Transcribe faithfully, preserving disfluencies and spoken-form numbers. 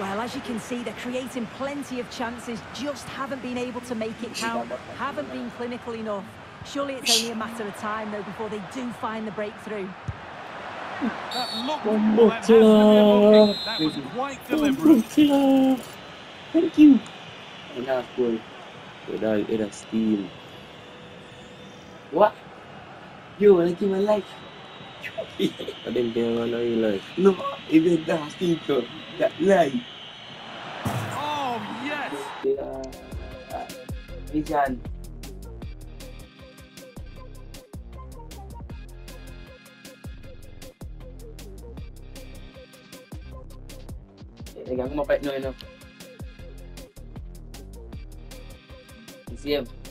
Well, as you can see, they're creating plenty of chances, just haven't been able to make it count, haven't been clinical enough. Surely it's only a matter of time, though, before they do find the breakthrough. That looked, well, that has to be a booking. That was quite deliberate. Thank you. Enough, boy. Without it, a steam. What? You want to give my life? I didn't think I know you like. No, even that steam truck. That lie. Oh, yes. Yeah. Vision. Lagi aku mau pack no enough. C M.